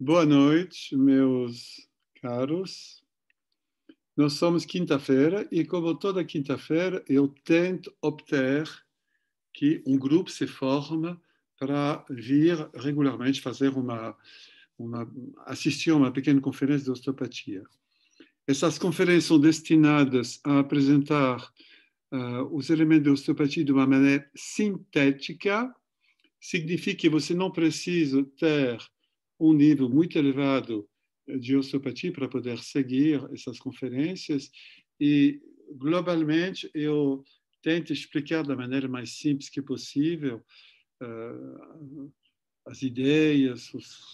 Boa noite, meus caros. Nós somos quinta-feira e, como toda quinta-feira, eu tento obter que um grupo se forme para vir regularmente fazer assistir a uma pequena conferência de osteopatia. Essas conferências são destinadas a apresentar os elementos de osteopatia de uma maneira sintética. Significa que você não precisa ter um nível muito elevado de osteopatia para poder seguir essas conferências e, globalmente, eu tento explicar da maneira mais simples que possível as ideias,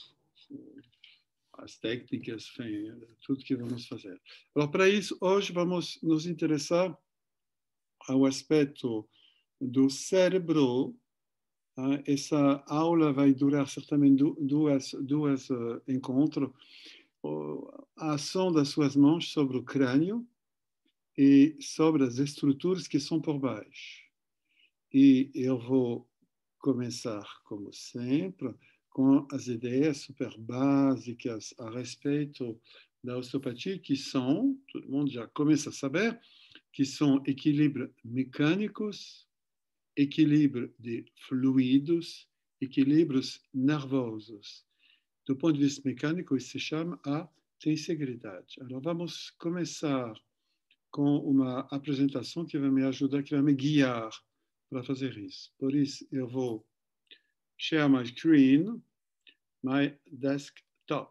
as técnicas, enfim, tudo que vamos fazer. Então, para isso, hoje vamos nos interessar ao aspecto do cérebro. Essa aula vai durar certamente duas encontros. A ação das suas mãos sobre o crânio e sobre as estruturas que são por baixo. E eu vou começar, como sempre, com as ideias super básicas a respeito da osteopatia, que são, todo mundo já começa a saber, que são equilíbrios mecânicos, equilíbrio de fluidos, equilíbrios nervosos. Do ponto de vista mecânico, isso se chama a tensegridade. Então, vamos começar com uma apresentação que vai me ajudar, que vai me guiar para fazer isso. Por isso, eu vou share my screen, my desktop.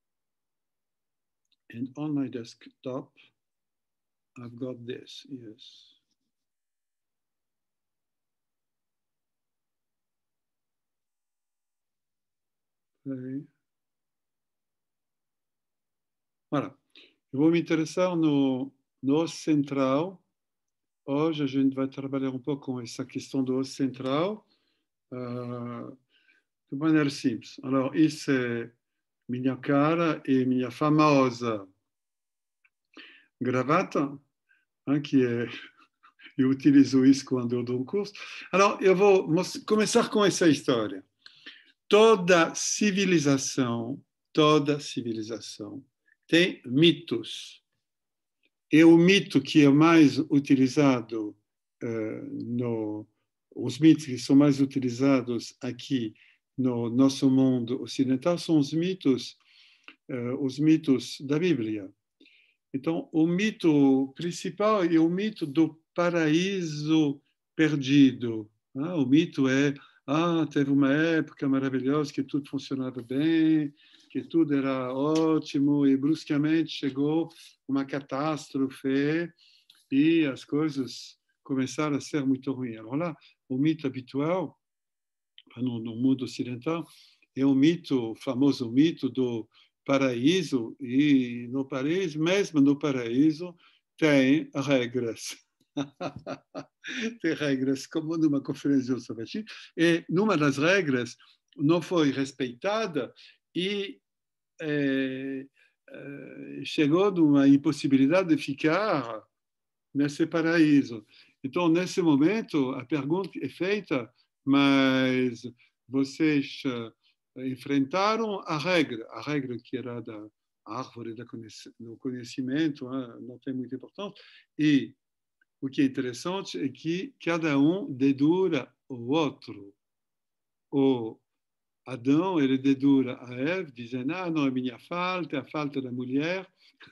And on my desktop, I've got this, yes. Okay. Voilà. Eu vou me interessar no osso central. Hoje a gente vai trabalhar um pouco com essa questão do osso central de maneira simples. Alors, isso é minha cara e minha famosa gravata, que é, eu utilizo isso quando eu dou um curso. Alors, eu vou começar com essa história. Toda civilização tem mitos. E o mito que é mais utilizado, os mitos que são mais utilizados aqui no nosso mundo ocidental são os mitos da Bíblia. Então, o mito principal é o mito do paraíso perdido. O mito é, teve uma época maravilhosa que tudo funcionava bem, que tudo era ótimo e bruscamente chegou uma catástrofe e as coisas começaram a ser muito ruins. Alors lá, o mito habitual no mundo ocidental é o famoso mito do paraíso, e no paraíso, mesmo no paraíso, tem regras. Tem regras, como numa conferência de osteopatia, e numa das regras não foi respeitada e chegou numa impossibilidade de ficar nesse paraíso. Então, nesse momento, a pergunta é feita, mas vocês enfrentaram a regra que era da árvore do conhecimento, não tem muita importância, e o que é interessante é que cada um dedura o outro. O Adão, ele dedura a Eve, dizendo, não é minha falta, é a falta da mulher.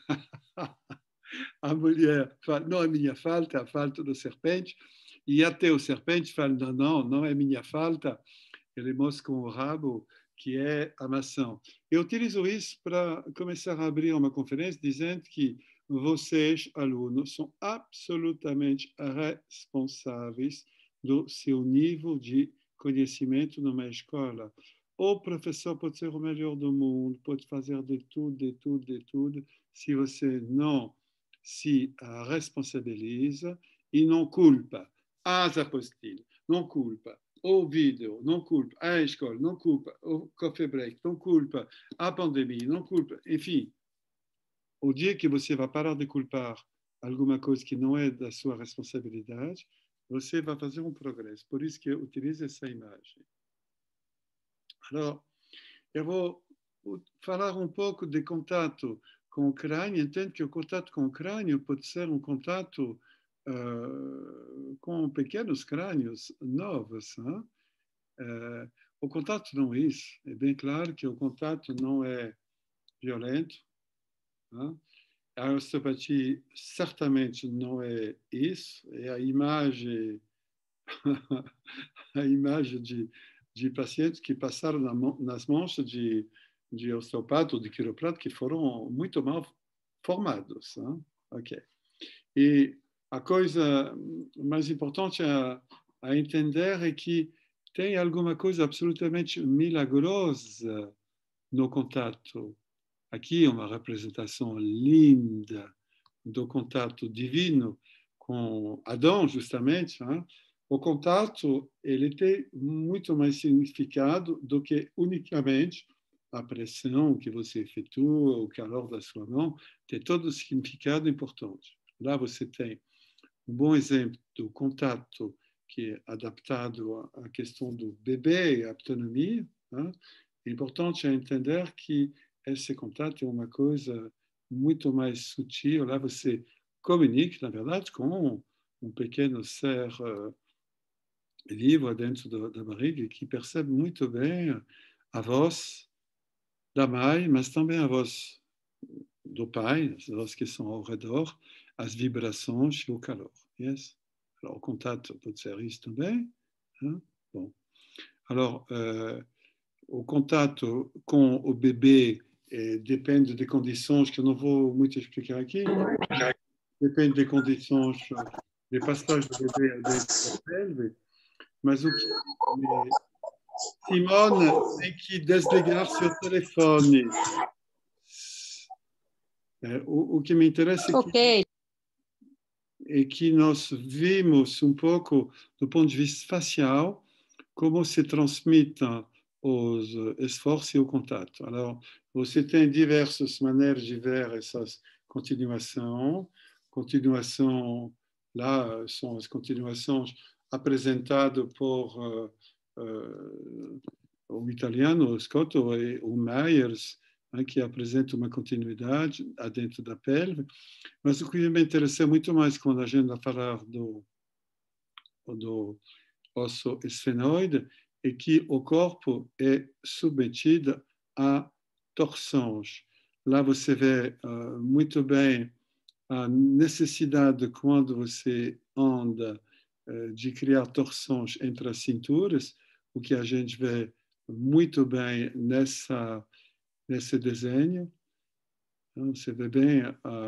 A mulher fala, não é minha falta, é a falta do serpente. E até o serpente fala, não é minha falta. Ele mostra com o rabo que é a maçã. Eu utilizo isso para começar a abrir uma conferência dizendo que vocês, alunos, são absolutamente responsáveis do seu nível de conhecimento numa escola. O professor pode ser o melhor do mundo, pode fazer de tudo. Se você não se responsabiliza e não culpa as apostilas, não culpa o vídeo, não culpa a escola, não culpa o coffee break, não culpa a pandemia, não culpa, enfim, o dia que você vai parar de culpar alguma coisa que não é da sua responsabilidade, você vai fazer um progresso. Por isso que eu utilizo essa imagem. Alors, eu vou falar pouco de contato com o crânio, entende que o contato com o crânio pode ser contato com pequenos crânios novos. O contato não é isso. É bem claro que o contato não é violento. A osteopatia certamente não é isso. É a imagem, a imagem de pacientes que passaram nas mãos de osteopata ou de quiroprata que foram muito mal formados. Ok. E a coisa mais importante a entender é que tem alguma coisa absolutamente milagrosa no contato. Aqui uma representação linda do contato divino com Adão, justamente. O contato ele tem muito mais significado do que unicamente a pressão que você efetua, o calor da sua mão, tem todo o significado importante. Lá você tem bom exemplo do contato que é adaptado à questão do bebê e à autonomia. É importante entender que esse contato é uma coisa muito mais sutil. Lá você comunica, na verdade, com pequeno ser vivo dentro da barriga que percebe muito bem a voz da mãe, mas também a voz do pai, as vozes que são ao redor, as vibrações e o calor. Yes? Alors, o contato pode ser isso também. Bom. Alors, o contato com o bebê depende de condições que eu não vou muito explicar aqui. Depende de condições de passagem do bebê dentro da pelve. Mas o que Simone tem que desligar seu telefone. O que me interessa é que nós vimos pouco, do ponto de vista facial, como se transmitem os esforços e o contato. Alors, você tem diversas maneiras de ver essas continuações. Lá são as continuações apresentadas por o italiano, o Scotto e o Myers, que apresenta uma continuidade dentro da pelve. Mas o que me interessa muito mais quando a gente vai falar do osso esfenoide é que o corpo é submetido a torções. Lá você vê muito bem a necessidade, quando você anda, de criar torções entre as cinturas, o que a gente vê muito bem nesse desenho. Você vê bem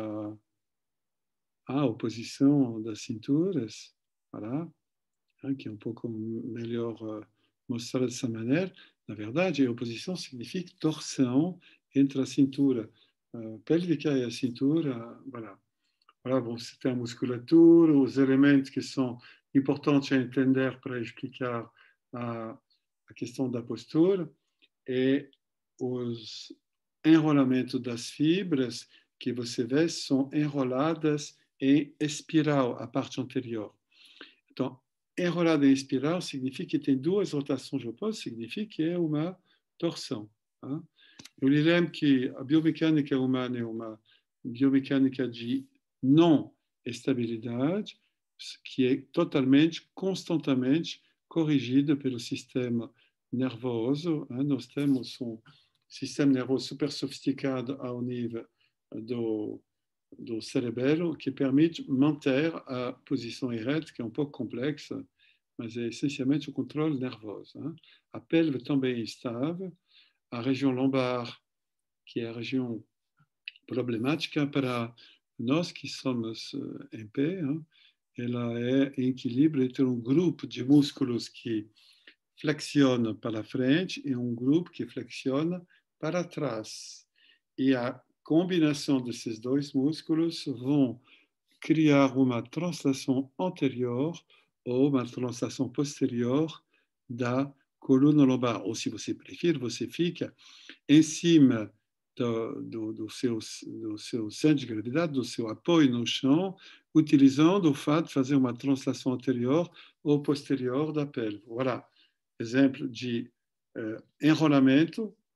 a oposição das cinturas, voilà, que é pouco melhor mostrar dessa maneira. Na verdade, a oposição significa torção entre a cintura pélvica e a cintura, voilà. Voilà, bom, você tem a musculatura, os elementos que são importantes a entender para explicar a questão da postura, e os enrolamentos das fibras que você vê são enroladas em espiral, a parte anterior. Então, enrolada em espiral significa que tem duas rotações opostas, significa que é uma torção. Eu lhe lembro que a biomecânica humana é uma biomecânica de não estabilidade, que é totalmente, constantemente corrigida pelo sistema nervoso. Nós temos sistema nervoso super sofisticado ao nível do cerebelo, que permite manter a posição ereta, que é pouco complexa, mas é essencialmente o controle nervoso. A pelve também é estável. A região lombar, que é a região problemática para nós que somos em pé, ela é em equilíbrio entre grupo de músculos que flexiona para frente e grupo que flexiona para trás. E a combinação desses dois músculos vão criar uma translação anterior ou uma translação posterior da coluna lombar. Ou, se você preferir, você fica em cima do seu centro de gravidade, do seu apoio no chão, utilizando o fato de fazer uma translação anterior ou posterior da pelve. Voilà. Exemplo de enrolamento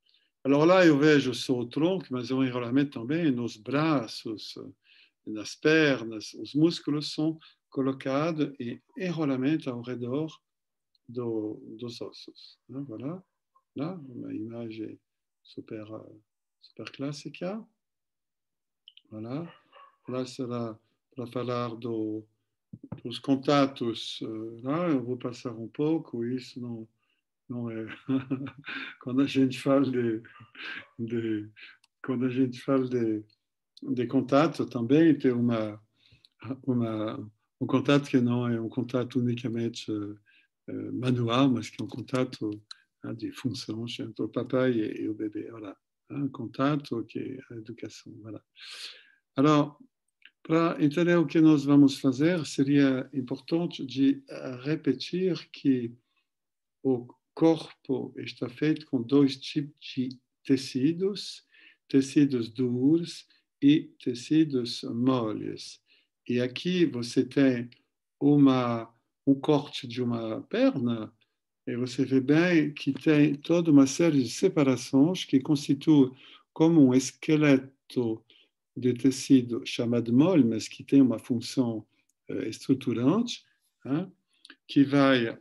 Alors lá eu vejo só o tronco, mas eu enrolamento também nos braços, nas pernas, os músculos são colocados em enrolamento ao redor dos ossos. Voilà, lá uma imagem super, super clássica. Voilà. Lá será para falar dos contatos. Lá eu vou passar um pouco, isso não é. Quando a gente fala quando a gente fala de contato, também tem uma, um contato que não é um contato unicamente manual, mas que é um contato de funções entre o papai e o bebê. Voilà. Un contato que é a educação. Voilà. Alors, para entender o que nós vamos fazer, seria importante de repetir que o corpo está feito com dois tipos de tecidos duros e tecidos moles. E aqui você tem um corte de uma perna, e você vê bem que tem toda uma série de separações que constituem como um esqueleto de tecido chamado mole, mas que tem uma função estruturante, hein, que vai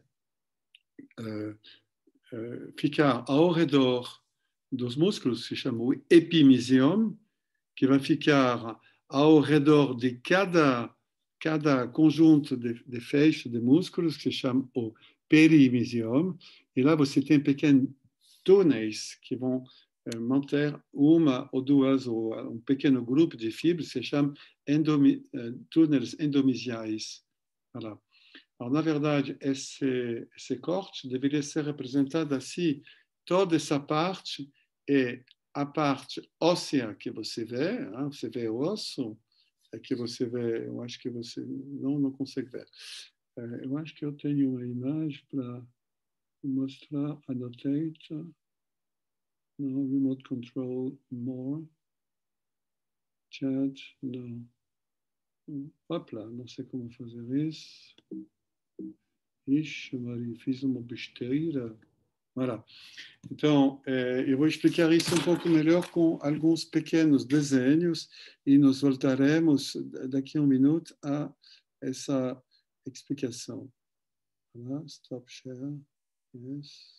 ficar ao redor dos músculos, que se chama o epimisium, que vai ficar ao redor de cada conjunto de feixes de músculos, que se chama o perimisium, e lá você tem pequenos túneis que vão manter uma ou duas, ou um pequeno grupo de fibras, que se chama túneis endomisiais. Voilà. Alors, na verdade, esse corte deveria ser representado assim. Toda essa parte é a parte óssea que você vê, hein? Você vê o osso, é que você vê, eu acho que você não consegue ver. Eu acho que eu tenho uma imagem para mostrar, annotate, no, remote control, more, chat, não. Hop lá, não sei como fazer isso. Ixi, Maria, fiz uma besteira. Voilà. Então, eu vou explicar isso um pouco melhor com alguns pequenos desenhos e nos voltaremos daqui a um minuto a essa explicação. Voilà, stop share. Yes.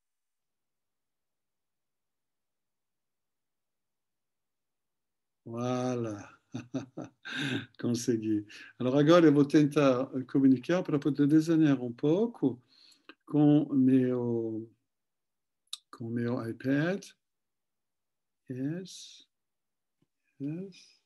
Voilà. Consegui. Alors agora eu vou tentar comunicar para poder desenhar um pouco com meu iPad. Yes. Yes.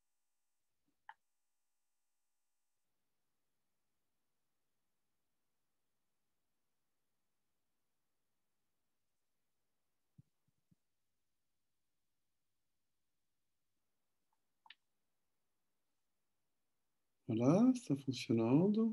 Voilà, está funcionando.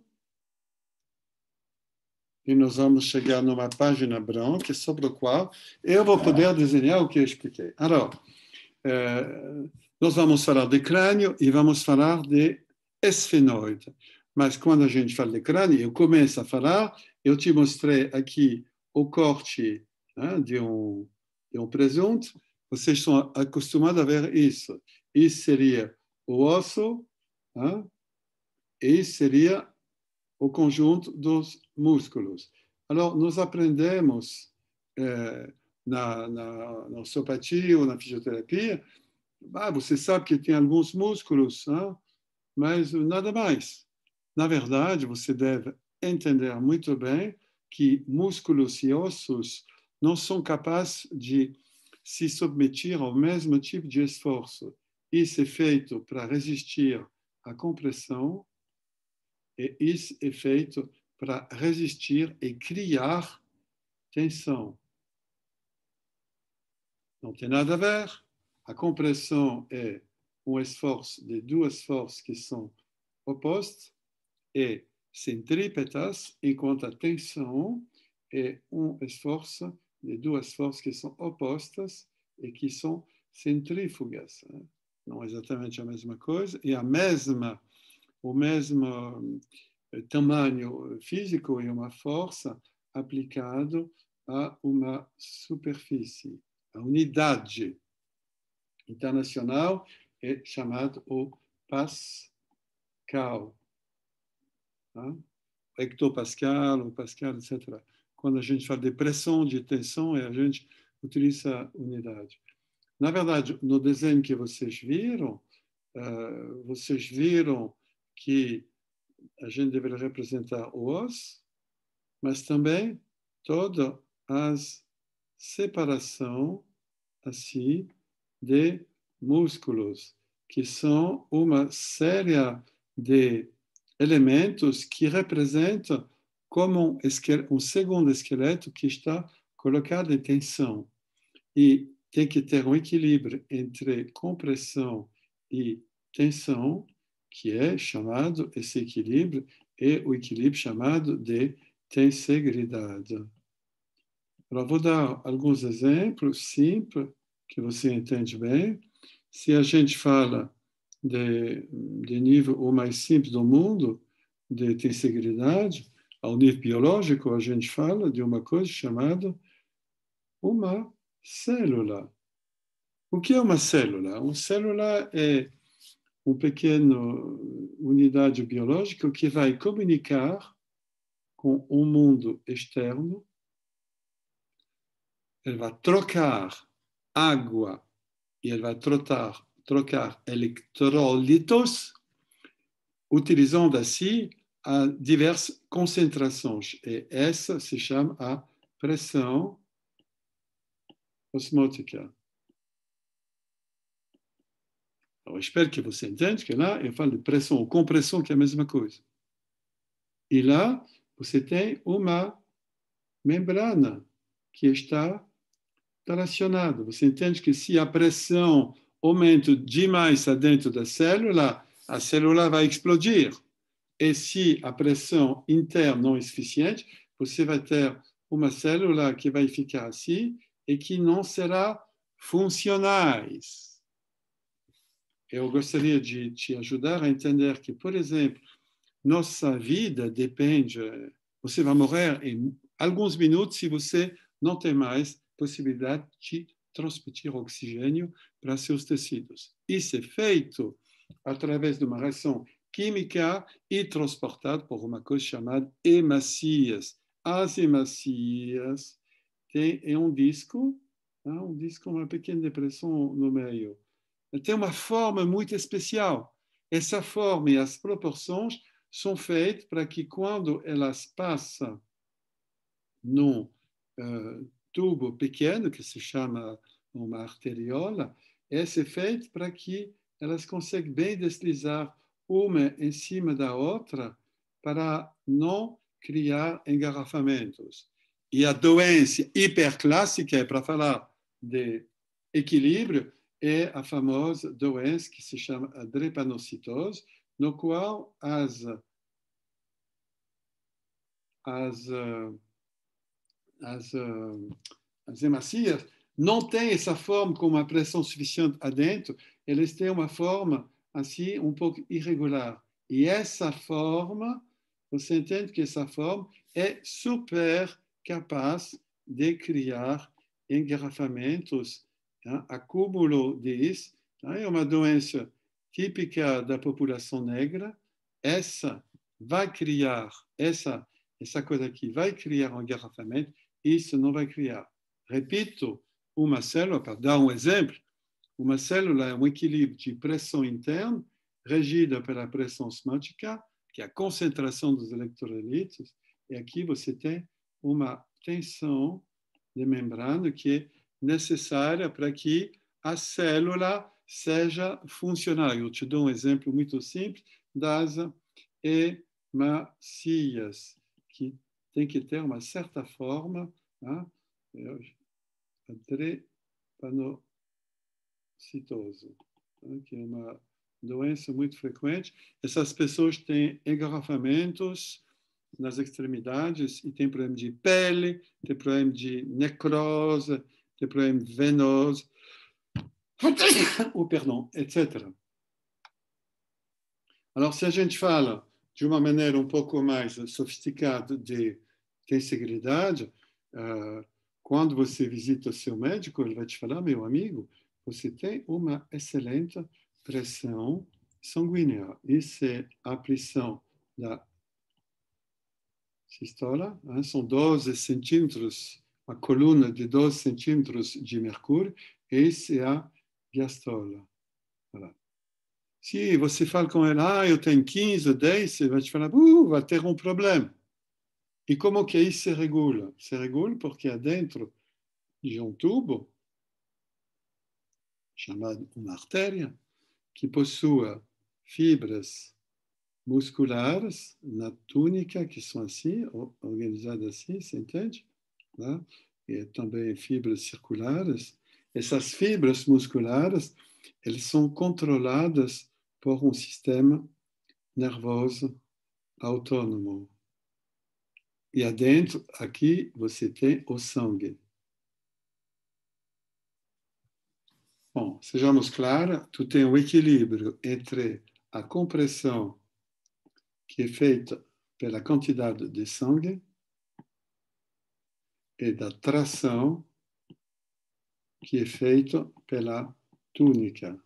E nós vamos chegar numa página branca sobre a qual eu vou poder desenhar o que eu expliquei. Alors, nós vamos falar de crânio e vamos falar de esfenoide. Mas quando a gente fala de crânio, eu começo a falar, eu te mostrei aqui o corte, né, de um presunto, vocês estão acostumados a ver isso. Isso seria o osso, né, e isso seria o conjunto dos músculos. Alors, nós aprendemos na osteopatia ou na fisioterapia, você sabe que tem alguns músculos, hein? Mas nada mais. Na verdade, você deve entender muito bem que músculos e ossos não são capazes de se submeter ao mesmo tipo de esforço. Isso é feito para resistir à compressão, e isso é feito para resistir e criar tensão. Não tem nada a ver. A compressão é um esforço de duas forças que são opostas e centrípetas, enquanto a tensão é um esforço de duas forças que são opostas e que são centrífugas. Não é exatamente a mesma coisa, e o mesmo tamanho físico e uma força aplicado a uma superfície. a unidade internacional é chamado o Pascal. Tá? Hectopascal, o Pascal, etc. Quando a gente fala de pressão, de tensão, a gente utiliza a unidade. Na verdade, no desenho que vocês viram que a gente deveria representar o osso, mas também toda a separação assim de músculos, que são uma série de elementos que representam como um segundo esqueleto que está colocado em tensão. E tem que ter um equilíbrio entre compressão e tensão, que é chamado, esse equilíbrio, é o equilíbrio chamado de tensegridade. Eu vou dar alguns exemplos simples, que você entende bem. Se a gente fala de nível o mais simples do mundo, de tensegridade, ao nível biológico, a gente fala de uma coisa chamada uma célula. O que é uma célula? Uma célula é uma pequena unidade biológica que vai comunicar com o mundo externo. Ele vai trocar água e ele vai trocar eletrólitos, utilizando assim diversas concentrações. E essa se chama a pressão osmótica. Eu espero que você entenda que lá eu falo de pressão ou compressão, que é a mesma coisa. E lá você tem uma membrana que está tracionada. Você entende que se a pressão aumenta demais dentro da célula, a célula vai explodir. E se a pressão interna não é suficiente, você vai ter uma célula que vai ficar assim e que não será funcionais. Eu gostaria de te ajudar a entender que, por exemplo, nossa vida depende. Você vai morrer em alguns minutos se você não tem mais possibilidade de transmitir oxigênio para seus tecidos. Isso é feito através de uma reação química e transportado por uma coisa chamada hemácias. As hemácias têm um disco, uma pequena depressão no meio. Tem uma forma muito especial. Essa forma e as proporções são feitas para que, quando elas passam num tubo pequeno, que se chama uma arteriola, esse é feito para que elas conseguem bem deslizar uma em cima da outra para não criar engarrafamentos. E a doença hiperclássica, para falar de equilíbrio, é a famosa doença que se chama a drepanocitose, no qual as hemácias não têm essa forma com uma pressão suficiente adentro, eles têm uma forma assim um pouco irregular. E essa forma, você entende que essa forma é super capaz de criar engarrafamentos, acúmulo disso. É uma doença típica da população negra. Essa vai criar, essa coisa aqui vai criar um engarrafamento, isso não vai criar. Repito, uma célula, para dar um exemplo, uma célula é um equilíbrio de pressão interna regida pela pressão osmótica, que é a concentração dos eletrolitos, e aqui você tem uma tensão de membrana que é necessária para que a célula seja funcional. Eu te dou um exemplo muito simples das hemácias, que tem que ter uma certa forma, a drepanocitose, que é uma doença muito frequente. Essas pessoas têm engarrafamentos nas extremidades e têm problema de pele, têm problema de necrose, têm problema venoso, etc. Alors, se a gente fala de uma maneira um pouco mais sofisticada de tensegridade, quando você visita o seu médico, ele vai te falar, meu amigo, você tem uma excelente pressão sanguínea. Isso é a pressão da sístole, são 12 centímetros, uma coluna de 12 centímetros de mercúrio, e essa é a diastole. Voilà. Se você fala com ela, eu tenho 15, 10, ele vai te falar, vai ter um problema. E como que isso se regula? Se regula porque há dentro de um tubo, chamado uma artéria, que possui fibras musculares na túnica, que são assim, organizadas assim, você entende? Tá? E também fibras circulares. Essas fibras musculares, elas são controladas por um sistema nervoso autônomo. E adentro, aqui, você tem o sangue. Bom, sejamos claros, tu tem um equilíbrio entre a compressão que é feita pela quantidade de sangue e da tração que é feita pela túnica.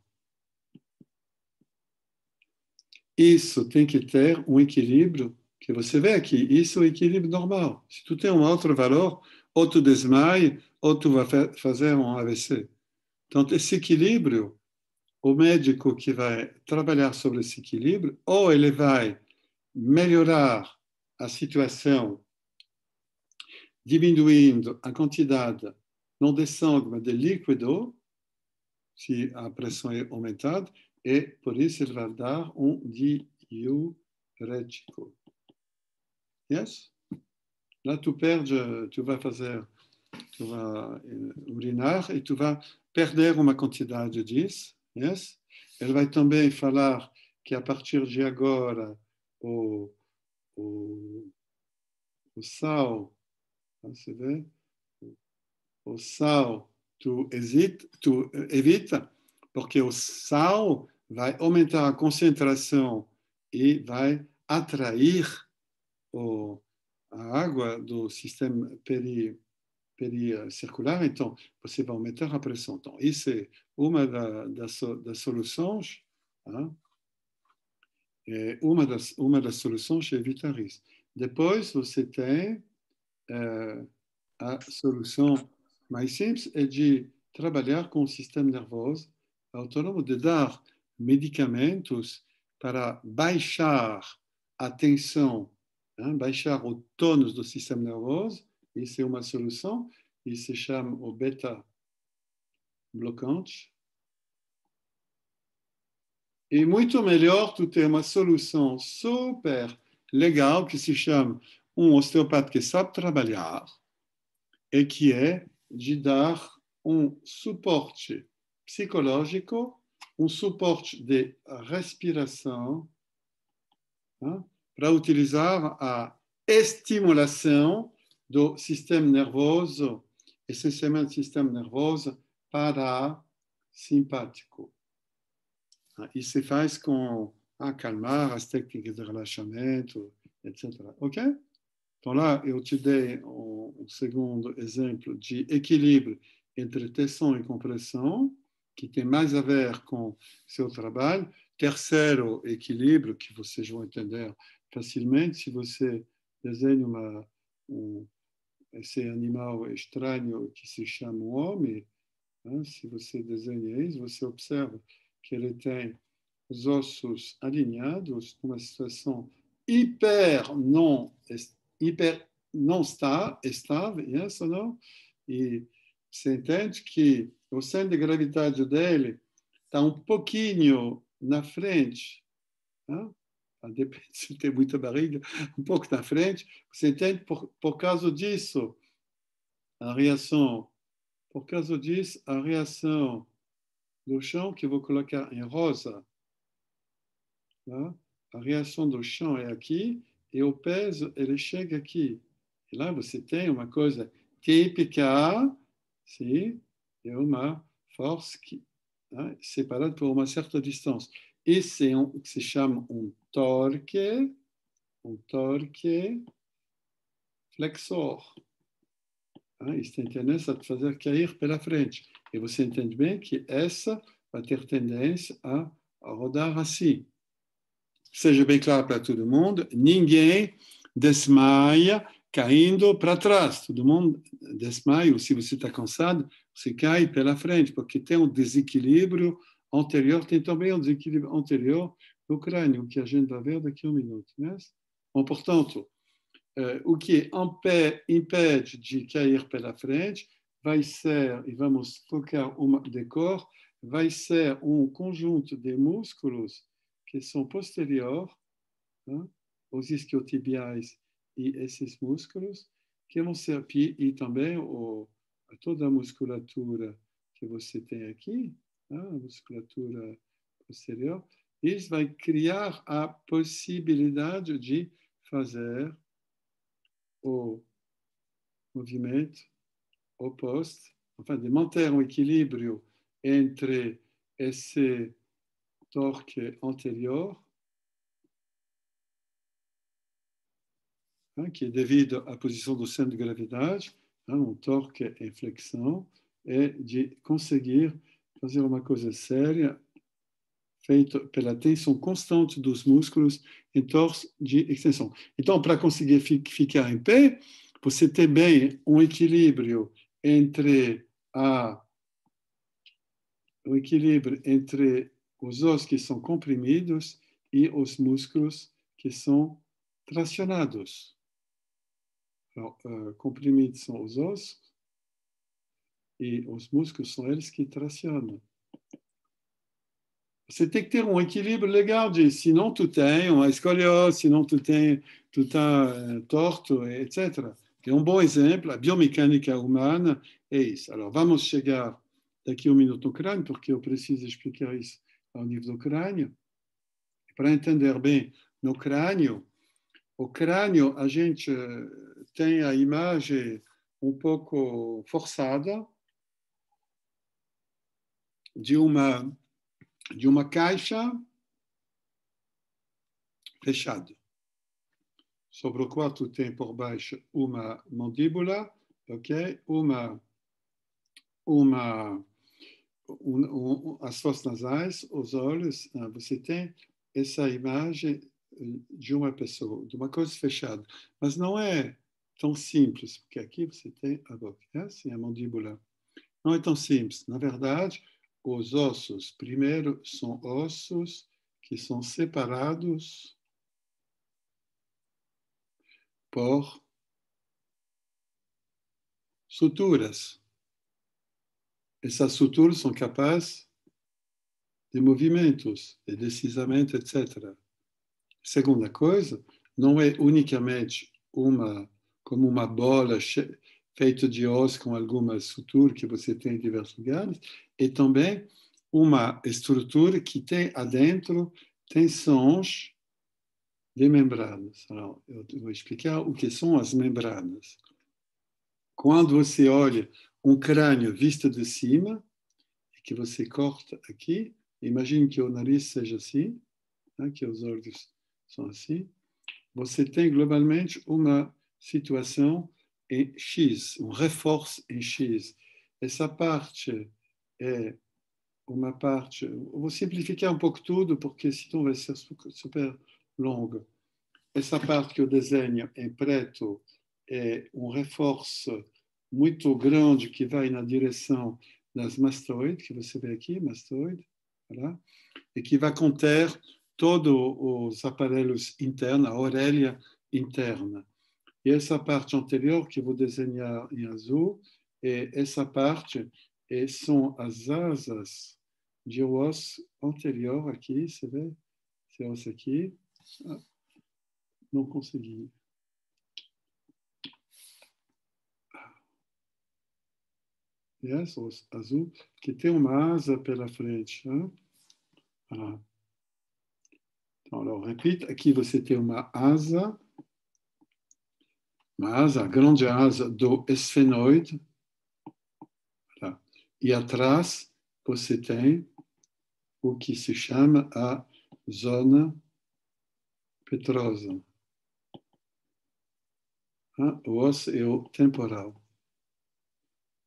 Isso tem que ter um equilíbrio que você vê aqui. Isso é o equilíbrio normal. Se tu tem um outro valor, ou tu desmaia, ou tu vai fazer um AVC. Então, esse equilíbrio, o médico que vai trabalhar sobre esse equilíbrio, ou ele vai melhorar a situação diminuindo a quantidade, não de sangue, mas de líquido, se a pressão é aumentada, e por isso ele vai dar um diurético. Yes? Lá tu perdes, tu vai fazer, tu vai urinar e tu vai perder uma quantidade disso. Yes? Ele vai também falar que a partir de agora o, o, o sal, você vê? O sal tu evita, porque o sal vai aumentar a concentração e vai atrair a água do sistema pericircular, então você vai aumentar a pressão. Então, isso é uma das soluções, tá? Uma das soluções é evitar isso. Depois, você tem a solução mais simples é de trabalhar com o sistema nervoso autônomo, de dar medicamentos para baixar a tensão, baixar o tônus do sistema nervoso. Isso é uma solução, e se chama o beta-blocante. E muito melhor tu ter uma solução super legal que se chama um osteopata que sabe trabalhar e que é de dar um suporte psicológico, um suporte de respiração, para utilizar a estimulação do sistema nervoso, essencialmente sistema nervoso parasimpático. Isso se faz com acalmar as técnicas de relaxamento, etc. Ok? Então, lá, eu te dei um segundo exemplo de equilíbrio entre tensão e compressão, que tem mais a ver com seu trabalho. Terceiro equilíbrio, que vocês vão entender facilmente, se você desenha esse animal estranho que se chama homem, se você desenha isso, você observa que ele tem os ossos alinhados numa situação hiper não estável, yes ou não? E você entende que o centro de gravidade dele está um pouquinho na frente, depende se tem muita barriga, um pouco na frente. Você entende? Por causa disso, a reação, do chão, que eu vou colocar em rosa, a reação do chão é aqui, e o peso, ele chega aqui. E lá você tem uma coisa típica, sim, é uma força que separada por uma certa distância. Esse é o que se chama um torque flexor. Isso tem tendência a te fazer cair pela frente. E você entende bem que essa vai ter tendência a rodar assim. Seja bem claro para todo mundo, ninguém desmaia caindo para trás. Todo mundo desmaia, ou se você está cansado, você cai pela frente, porque tem um desequilíbrio anterior, tem também um desequilíbrio anterior no crânio, que a gente vai ver daqui a um minuto. Né? Bom, portanto, o que impede de cair pela frente vai ser, e vamos focar um decor, vai ser um conjunto de músculos que são posteriores, né, os isquiotibiais e esses músculos, que vão ser, e também toda a musculatura que você tem aqui, né, a musculatura posterior, isso vai criar a possibilidade de fazer o movimento oposto, enfin, de manter um equilíbrio entre esse torque anterior, que é devido à posição do centro de gravidade, um torque em flexão, e de conseguir fazer uma coisa séria, feita pela tensão constante dos músculos em torno de extensão. Então, para conseguir ficar em pé, você tem bem um equilíbrio entre os ossos que são comprimidos e os músculos que são tracionados. Então, comprimidos são os ossos e os músculos são eles que tracionam. Você tem que ter um equilíbrio legal, senão tu tem uma escoliose, senão tu está torto, etc. É um bom exemplo, a biomecânica humana é isso. Alors, vamos chegar daqui a um minuto no crânio, porque eu preciso explicar isso ao nível do crânio. Para entender bem, no crânio, o crânio, a gente tem a imagem um pouco forçada de uma caixa fechada, sobre o qual tu tem por baixo uma mandíbula, ok? As fosas nasais, os olhos, você tem essa imagem de uma pessoa, de uma coisa fechada. Mas não é tão simples, porque aqui você tem a boca, assim, a mandíbula. Não é tão simples. Na verdade, os ossos, primeiro, são ossos que são separados por suturas. Essas suturas são capazes de movimentos, de deslizamento, etc. Segunda coisa, não é unicamente como uma bola feita de osso com algumas suturas que você tem em diversos lugares, é também uma estrutura que tem adentro tensões de membranas. Alors, eu vou explicar o que são as membranas. Quando você olha um crânio visto de cima, que você corta aqui, imagine que o nariz seja assim, né, que os olhos são assim, você tem globalmente uma situação em X, um reforço em X. Essa parte é uma parte, eu vou simplificar um pouco tudo, porque senão vai ser super longo. Essa parte que eu desenho em preto é um reforço muito grande que vai na direção das mastoides, que você vê aqui, mastoide, voilà, e que vai conter todos os aparelhos internos, a orelha interna. E essa parte anterior, que eu vou desenhar em azul, essa parte são as asas de osso anterior aqui, você vê? Esse osso aqui. Não consegui. Yes, osso azul, que tem uma asa pela frente. Hein? Voilà. Então, alors, repito, aqui você tem uma asa, a grande asa do esfenoide. Voilà. E atrás você tem o que se chama a zona petrosa. O osso é o temporal.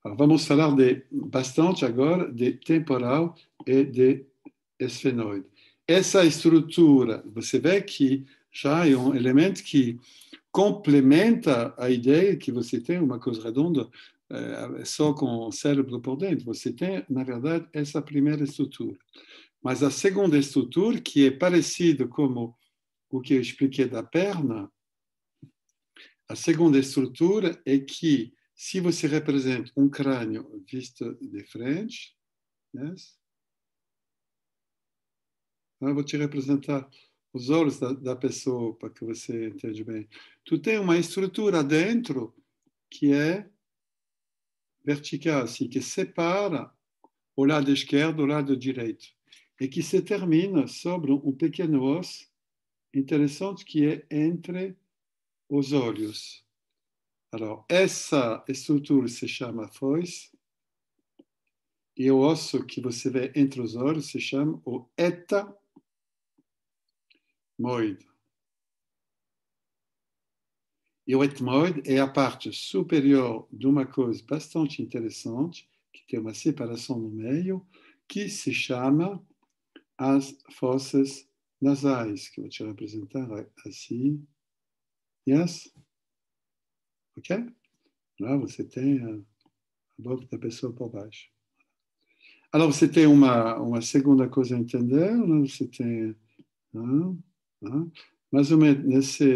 Alors, vamos falar bastante agora de temporal e de esfenoide. Essa estrutura, você vê que já é um elemento que complementa a ideia que você tem uma coisa redonda só com o cérebro por dentro. Você tem, na verdade, essa primeira estrutura. Mas a segunda estrutura, que é parecida com o que eu expliquei da perna, a segunda estrutura é que, se você representa um crânio visto de frente, yes? Eu vou te representar os olhos da pessoa para que você entenda bem. Tu tem uma estrutura dentro que é vertical, assim, que separa o lado esquerdo do lado direito e que se termina sobre um pequeno osso interessante que é entre os olhos. Alors, essa estrutura se chama foice e o osso que você vê entre os olhos se chama o etamoide. E o etmoide é a parte superior de uma coisa bastante interessante, que tem uma separação no meio, que se chama as fossas nasais, que eu vou te representar assim. Yes? Ok? Lá você tem a boca da pessoa por baixo. Alors, você tem uma segunda coisa a entender, né? Você tem mais ou menos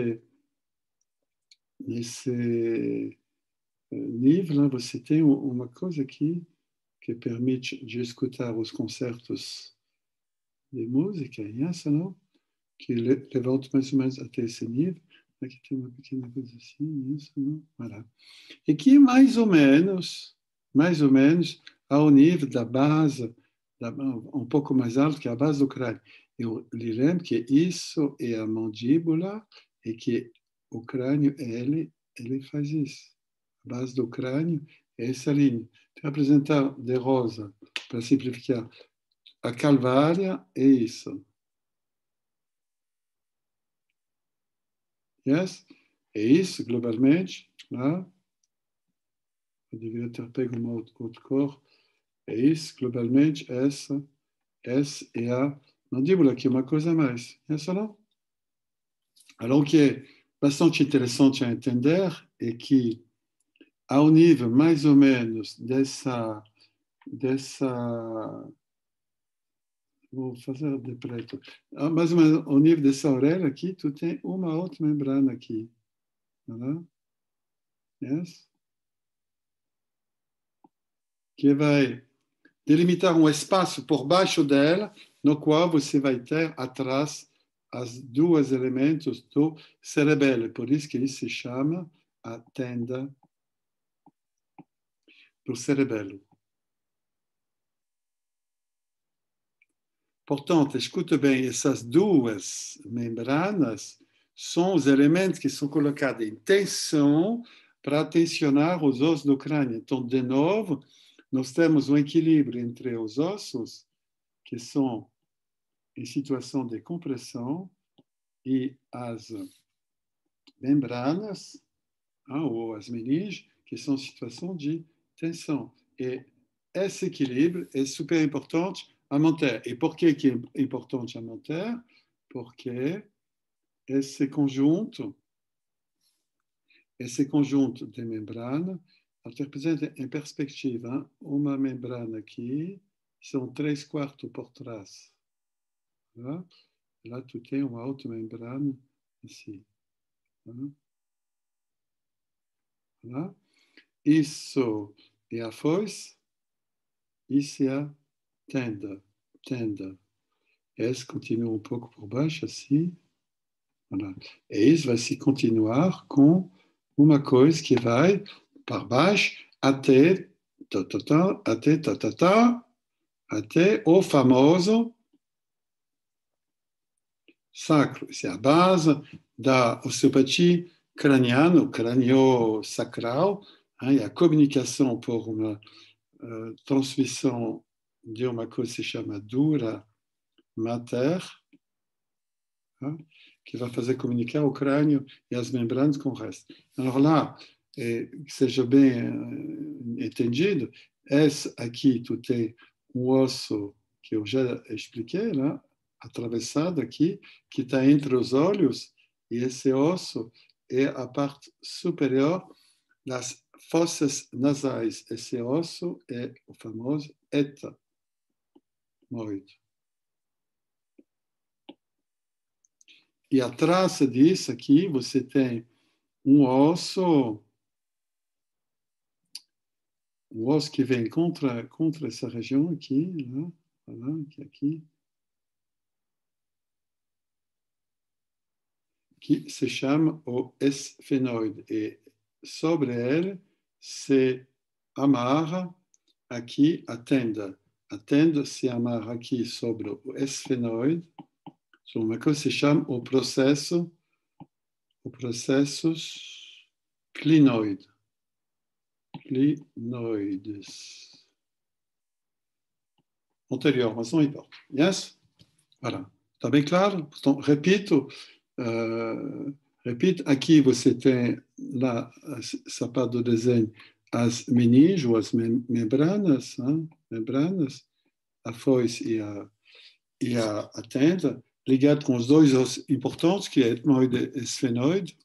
nesse nível, né? Você tem uma coisa aqui que permite de escutar os concertos de música, essa não? Que levanta mais ou menos até esse nível. Aqui tem uma pequena coisa assim, isso, não? Voilà. E que mais ou menos, ao nível da base, um pouco mais alto que a base do crânio. Eu lhe lembro que isso é a mandíbula e que o crânio, ele faz isso. A base do crânio é essa linha. Vou apresentar de rosa, para simplificar. A calvária é isso. Yes? É isso, globalmente. Né? Eu deveria ter pego uma outra cor. É isso, globalmente, essa é a mandíbula, que é uma coisa a mais. Essa não? Alors, o que é bastante interessante a entender é que, ao nível mais ou menos dessa vou fazer de preto, mais ou menos ao nível dessa orelha aqui, tu tem uma outra membrana aqui. Voilà. Yes? Que vai delimitar um espaço por baixo dela, no qual você vai ter atrás as duas elementos do cerebelo. Por isso que isso se chama a tenda do cerebelo. Portanto, escute bem, essas duas membranas são os elementos que são colocados em tensão para tensionar os ossos do crânio. Então, de novo, nós temos um equilíbrio entre os ossos, que são em situação de compressão, e as membranas, ou as meninges, que são em situação de tensão. E esse equilíbrio é super importante a manter. E por que é importante a manter? Porque esse conjunto de membrana representa em perspectiva uma membrana aqui, são 3/4 por trás. Lá, lá tu tem uma outra membrana assim. Lá. Isso é a foice, isso é a tenda. Esse continua um pouco por baixo, assim. Voilà. E isso vai se continuar com uma coisa que vai para baixo até até o famoso sacro. Essa é a base da osteopatia craniana, crânio-sacral, e a comunicação por uma transmissão de uma coisa que se chama dura mater, que vai fazer comunicar o crânio e as membranas com o resto. Alors lá, que seja bem entendido, esse aqui tu tem um osso que eu já expliquei, né? Atravessado aqui, que está entre os olhos, e esse osso é a parte superior das fossas nasais. Esse osso é o famoso etmoide. E atrás disso aqui você tem um osso que vem contra essa região aqui, né? Voilà, aqui, que se chama o esfenoide. E sobre ele se amarra aqui a tenda. A tenda se amarra aqui sobre o esfenoide, sobre uma coisa que se chama o processo clinoide. Clinoides. Anterior, mas não importa. Yes? Voilà. Está bem claro? Então, repito, aqui você tem lá, essa parte do desenho, as meninges ou as membranas, hein? Membranas, a foice e a tenda, ligado com os dois ossos importantes, que é etmoide e esfenoide,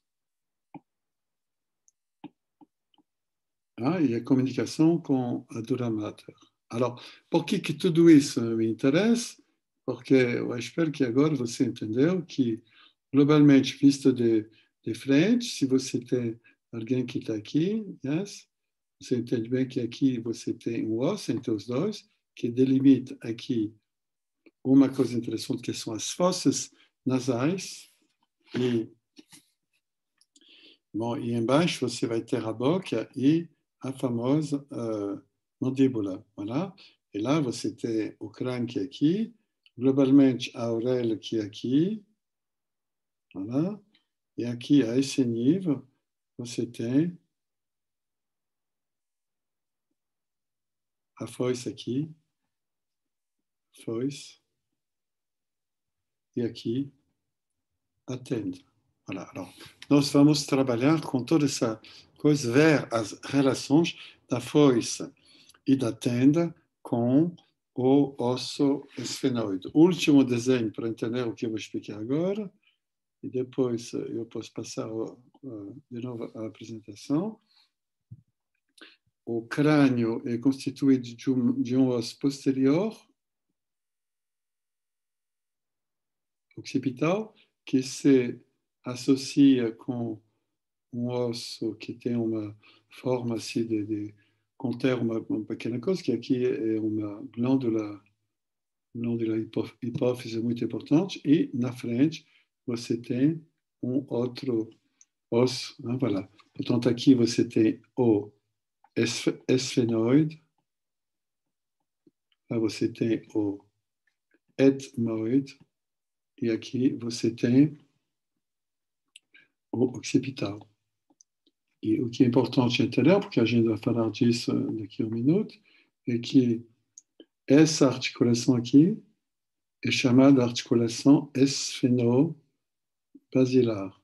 e a comunicação com a dura mater. Alors, por que tudo isso me interessa? Porque eu espero que agora você entendeu que, globalmente, visto de frente, se você tem alguém que está aqui, yes, você entende bem que aqui você tem um osso entre os dois, que delimita aqui uma coisa interessante, que são as fossas nasais, e embaixo você vai ter a boca e a famosa mandíbula. Voilà. E lá você tem o crânio que é aqui, globalmente a orelha que é aqui. Voilà. E aqui, a esse nível, você tem a foice aqui, foice, e aqui a tenda. Voilà. Alors, nós vamos trabalhar com toda essa coisa, ver as relações da foice e da tenda com o osso esfenoide. Último desenho para entender o que eu vou explicar agora, e depois eu posso passar de novo a apresentação. O crânio é constituído de um osso posterior, occipital, que se associa com um osso que tem uma forma assim de conter uma pequena coisa, que aqui é uma glândula hipófise muito importante, e na frente você tem um outro osso. Voilà. Portanto, aqui você tem o esfenoide, lá você tem o etmoide, e aqui você tem o occipital. E o que é importante entender, porque a gente vai falar disso daqui a um minuto, é que essa articulação aqui é chamada articulação esfenobasilar.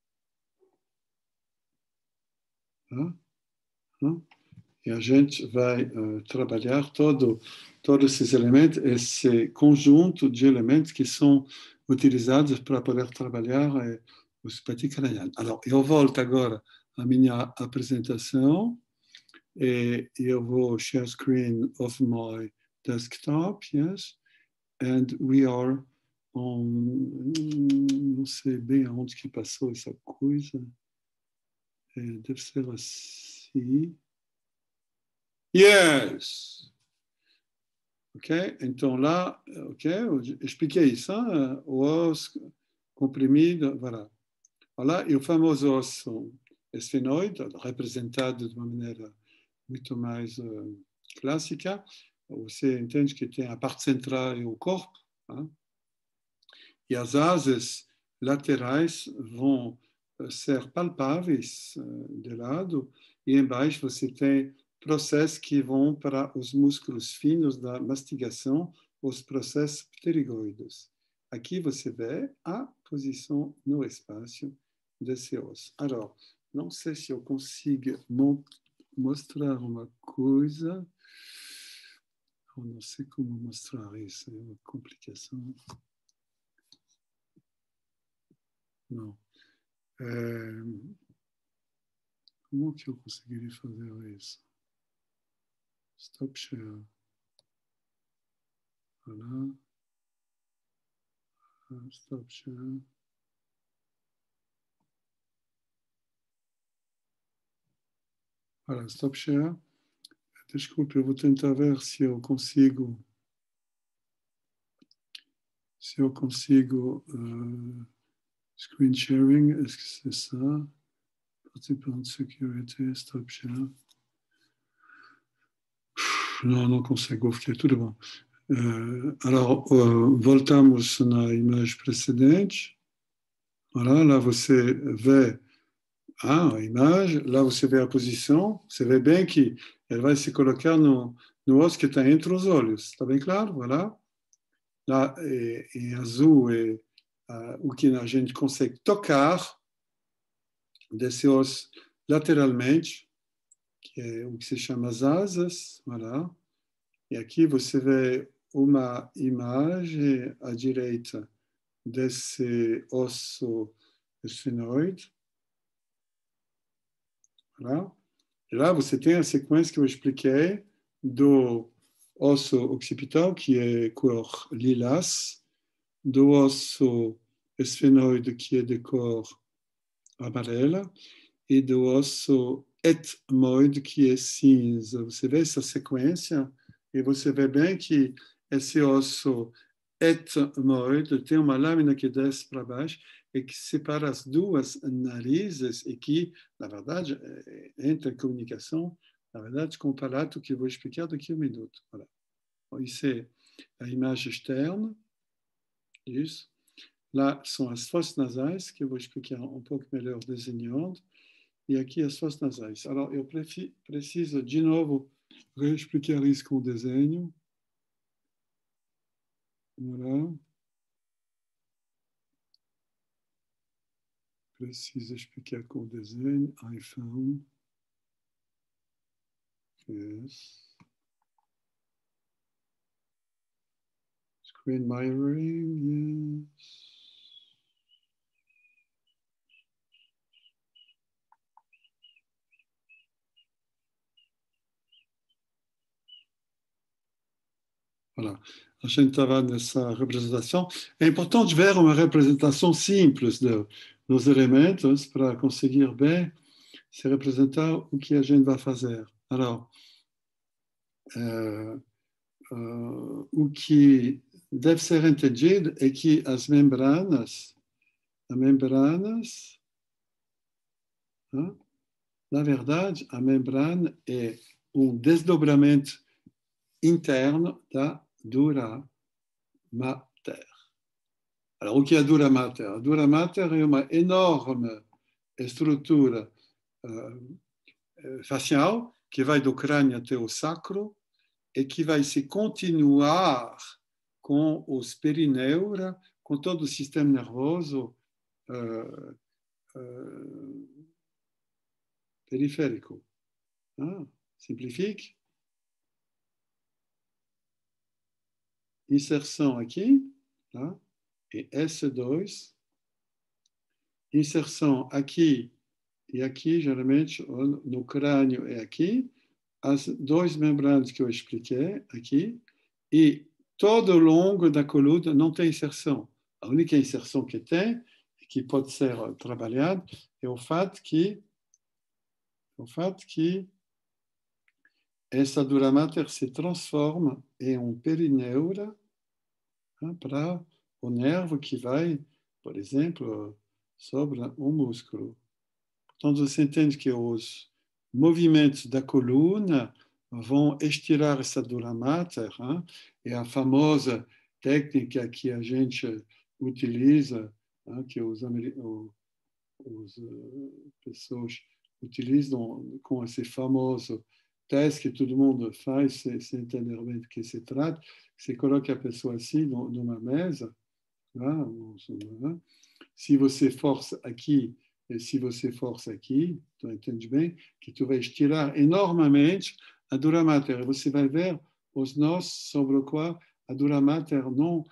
E a gente vai trabalhar todos esses elementos, esse conjunto de elementos que são utilizados para poder trabalhar o simpatia craniano. Alors, eu volto agora à minha apresentação e eu vou share screen of my desktop, yes, and we are on, não sei bem aonde que passou essa coisa, deve ser assim. Yes! Ok? Então lá, ok? Eu expliquei isso, hein? O osso comprimido, voilà. Voilà, e o famoso osso esfenoide, representado de uma maneira muito mais clássica. Você entende que tem a parte central e o corpo, hein? E as asas laterais vão ser palpáveis de lado, e embaixo você tem processos que vão para os músculos finos da mastigação, os processos pterygoides. Aqui você vê a posição no espaço desse osso. Alors, não sei se eu consigo mostrar uma coisa. Eu não sei como mostrar isso, é uma complicação. Não. Como que eu conseguiria fazer isso? Stop share. Voilà. Stop share. Voilà, stop share. Desculpe, eu vou tentar ver se eu consigo. Se eu consigo. Screen sharing, est-ce que c'est ça? Participant de sécurité, stop share. Não, não consigo, ok, tudo bom. Alors, voltamos na imagem precedente. Voilà, là você vê a imagem, lá você vê a posição, você vê bem que ela vai se colocar no osso que está entre os olhos, está bem claro? Voilà. Lá em azul é o que a gente consegue tocar desse osso lateralmente, que é o que se chama as asas, voilà. E aqui você vê uma imagem à direita desse osso esfenoide. Voilà. E lá você tem a sequência que eu expliquei do osso occipital, que é cor lilás, do osso esfenoide, que é de cor amarela, e do osso etmoide, que é cinza. Você vê essa sequência e você vê bem que esse osso etmoide tem uma lâmina que desce para baixo e que separa as duas narizes e que, na verdade, entra em comunicação, na verdade, com o palato que eu vou explicar daqui a um minuto. Voilà. Bom, isso é a imagem externa. Isso. Lá são as fosses nasais, que eu vou explicar um pouco melhor desenhando. E aqui as fosses nasais. Alors, eu preciso, de novo, reexplicar isso com o desenho. Voilà. Preciso explicar com o desenho. iPhone. Yes. Screen mirroring, yes. Voilà. A gente estava nessa representação. É importante ver uma representação simples dos elementos para conseguir bem se representar o que a gente vai fazer. Alors, o que deve ser entendido é que as membranas, na verdade, a membrana é desdobramento interno da dura mater. Alors, o que é a dura mater? A dura mater é uma enorme estrutura facial que vai do crânio até o sacro e que vai se continuar com os perineura, com todo o sistema nervoso periférico. Simplifique. Inserção aqui, tá? E S2. Inserção aqui e aqui, geralmente, no crânio é aqui. As duas membranas que eu expliquei aqui. E todo o longo da coluna não tem inserção. A única inserção que tem, que pode ser trabalhada, é o fato que essa dura mater se transforma em perineura para o nervo que vai, por exemplo, sobre um músculo. Portanto, você entende que os movimentos da coluna vão estirar essa dura mater, é a famosa técnica que a gente utiliza, que os pessoas utilizam com esse famoso teste que todo mundo faz sem entender bem do que se trata. Você coloca a pessoa assim numa mesa, se você força aqui e se você força aqui, tu entende bem, que tu vai estirar enormemente a dura mater. E você vai ver os nós sobre o qual a dura mater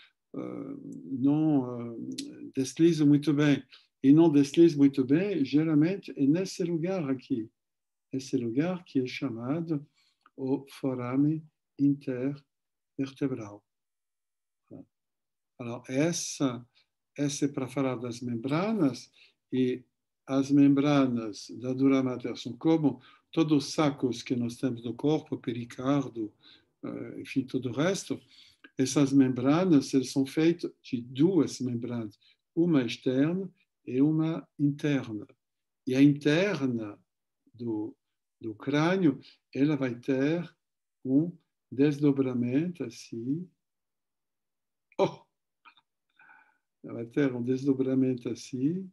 não desliza muito bem. E não desliza muito bem, geralmente, é nesse lugar aqui. Esse lugar que é chamado o forame intervertebral. Alors, essa é para falar das membranas, e as membranas da dura mater são como todos os sacos que nós temos no corpo, pericardo, enfim, todo o resto. Essas membranas, elas são feitas de duas membranas, uma externa e uma interna. E a interna do crânio, ela vai ter um desdobramento assim. Oh! Ela vai ter um desdobramento assim.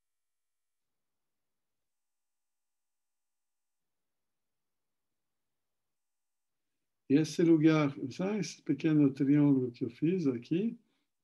E esse lugar, sabe esse pequeno triângulo que eu fiz aqui?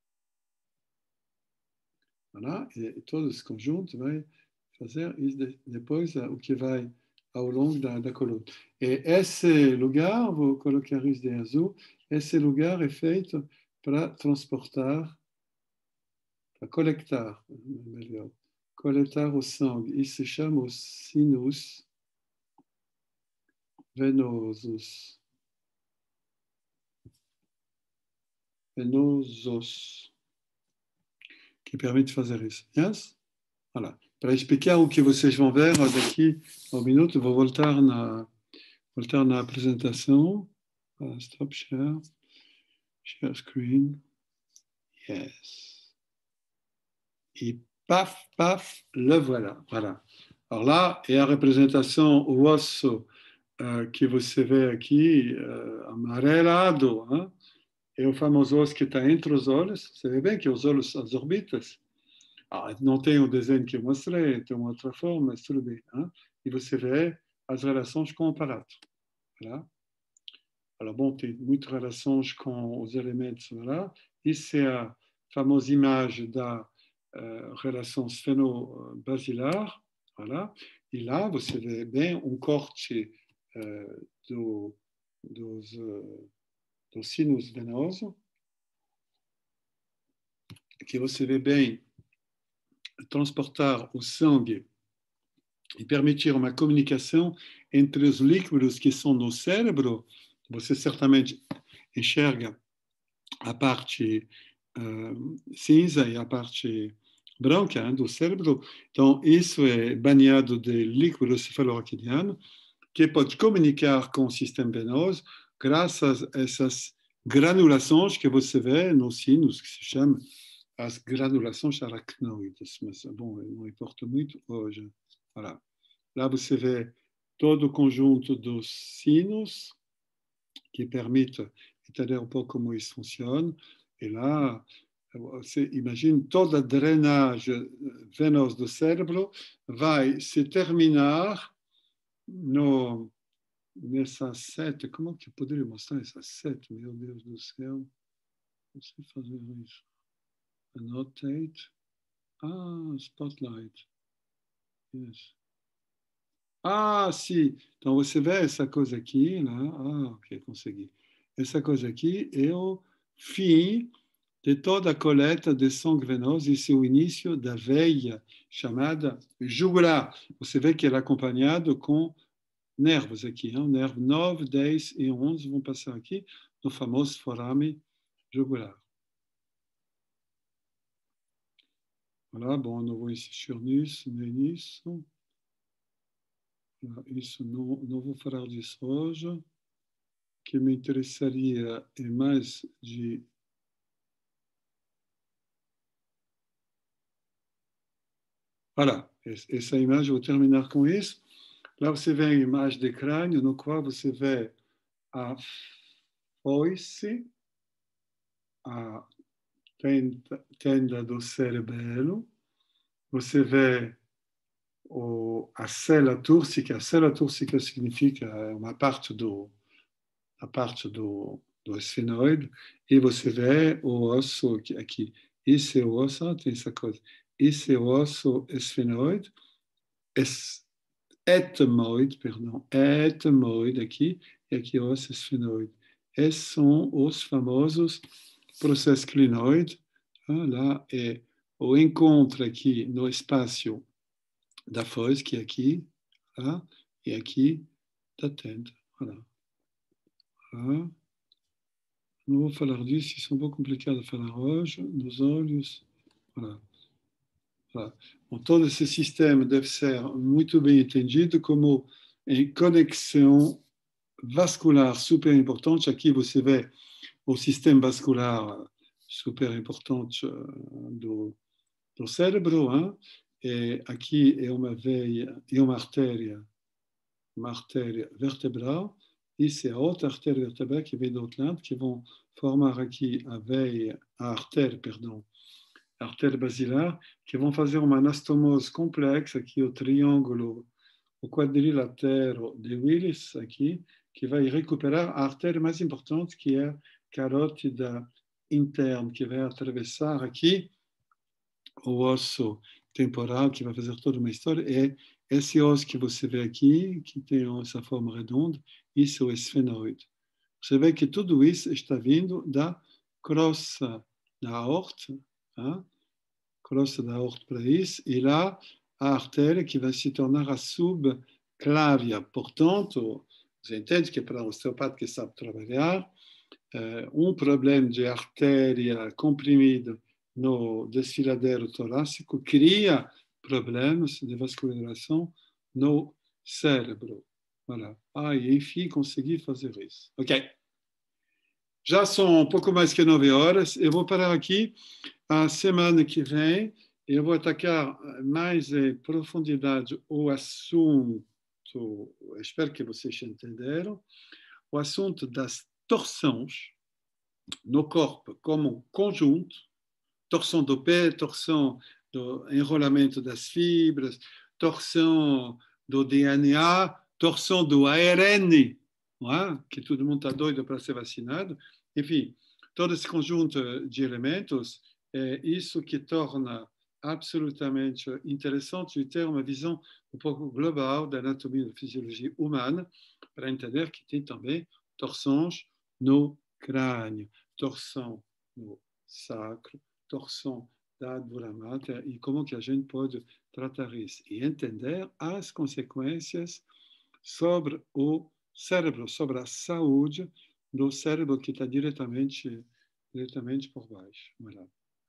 Voilà, e todo esse conjunto vai fazer isso depois o que vai ao longo da coluna. E esse lugar, vou colocar isso de azul, esse lugar é feito para transportar, para coletar, melhor, coletar o sangue. Isso se chama os sinus venosos. Venosos, que permite de fazer isso. Yes? Voilà. Para explicar o que vocês vão ver daqui a um minuto, vou voltar na apresentação. Stop share. Share screen. Yes. Et paf, paf, le voilà. Voilà. Alors là, é a representação, o osso que você vê aqui, amarelado, hein? É o famoso osso que está entre os olhos. Você vê bem que os olhos, as orbitas. Não tem o desenho que eu mostrei, tem uma outra forma, mas tudo bem. Hein? E você vê as relações com o aparato. Voilà. Alors, bom, tem muitas relações com os elementos. Voilà. Isso é a famosa imagem da relação esfeno-basilar. Voilà. E lá você vê bem um corte dos sinus venoso, que você vê bem transportar o sangue e permitir uma comunicação entre os líquidos que são no cérebro. Você certamente enxerga a parte cinza e a parte branca do cérebro. Então, isso é banhado de líquido cefalorraquidiano, que pode comunicar com o sistema venoso graças a essas granulações que você vê nos sinos, que se chama as granulações aracnoides. Mas, bom, não importa muito hoje. Voilà. Lá você vê todo o conjunto dos sinos que permite entender um pouco como isso funciona. E lá, você imagina toda a drenagem venosa do cérebro vai se terminar nessa sete. Como que eu poderia mostrar essa sete? Meu Deus do céu. Não sei fazer isso. Annotate. Spotlight. Yes. Sim. Então, você vê essa coisa aqui, né? Ok, consegui. Essa coisa aqui é o fim de toda a coleta de sangue venoso. Esse é o início da veia chamada jugular. Você vê que ele é acompanhado com nervos aqui. Hein? Nervo 9, 10 e 11 vão passar aqui no famoso forame jugular. Voilà, bom, não vou insistir nisso, nem nisso. Isso não vou falar disso hoje. O que me interessaria é mais de... Voilà, essa imagem, vou terminar com isso. Lá você vê a imagem de crânio, no qual você vê a foice, a tenda do cerebelo. Você vê a célula túrcica. A célula túrcica significa uma parte do esfenoide, e você vê o osso aqui. Isso é o osso, tem essa coisa. Isso é o osso esfenoide, etmoide, perdão, etmoide aqui, e aqui osso esfenoide. Esses são os famosos processos clinoides. Lá é o encontro aqui no espaço da foz, que é aqui, tá? E aqui da tenda. Voilà. Tá? Não vou falar disso, isso é um pouco complicado de falar hoje, nos olhos. Voilà. Voilà. Bom, todo esse sistema deve ser muito bem entendido como em conexão vascular super importante. Aqui você vê o sistema vascular super importante do cérebro. Hein? E aqui é uma veia e uma artéria vertebral. Isso é a outra artéria vertebral que vem do outro lado, que vão formar aqui a artère, perdão, a artère basilar, que vão fazer uma anastomose complexa, aqui o triângulo, o quadrilatero de Willis, aqui, que vai recuperar a artère mais importante, que é a carótida interna, que vai atravessar aqui o osso temporal, que vai fazer toda uma história, é esse osso que você vê aqui, que tem essa forma redonda, isso é o esfenoide. Você vê que tudo isso está vindo da crosta da aorta, hein? Crosta da aorta para isso, e lá a artéria que vai se tornar a subclávia. Portanto, você entende que para um osteopata que sabe trabalhar, um problema de artéria comprimida no desfiladeiro torácico cria problemas de vascularização no cérebro. Voilà. E enfim, consegui fazer isso. Ok. Já são um pouco mais que 9 horas. Eu vou parar aqui. A semana que vem, eu vou atacar mais em profundidade o assunto, espero que vocês entenderam, o assunto das torções no corpo como conjunto, torção do pé, torção do enrolamento das fibras, torção do DNA, torção do ARN, não é? Que todo mundo está doido para ser vacinado. Enfim, todo esse conjunto de elementos é isso que torna absolutamente interessante ter uma visão um pouco global da anatomia e da fisiologia humana para entender que tem também torções no crânio, torção no sacro, torção da dura mater e como que a gente pode tratar isso e entender as consequências sobre o cérebro, sobre a saúde do cérebro que está diretamente por baixo. Voilà.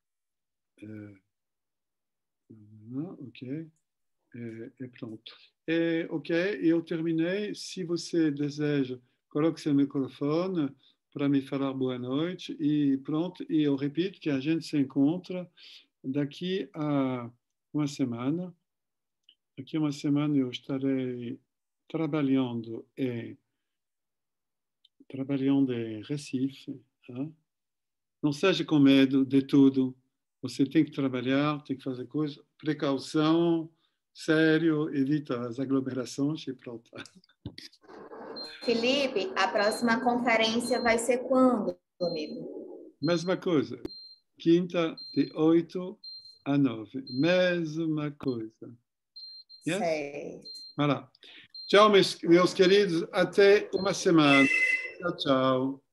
Ok. E pronto. Ok, eu terminei. Se você deseja, coloque seu microfone para me falar boa noite e pronto. E eu repito que a gente se encontra daqui a uma semana. Daqui a uma semana eu estarei trabalhando em Recife. Hein? Não seja com medo de tudo. Você tem que trabalhar, tem que fazer coisas. Precaução, sério, evita as aglomerações e pronto. Felipe, a próxima conferência vai ser quando, amigo? Mesma coisa. Quinta, de 8 a 9. Mesma coisa. Yes? Certo. Voilà. Tchau, meus queridos. Até uma semana. Tchau, tchau.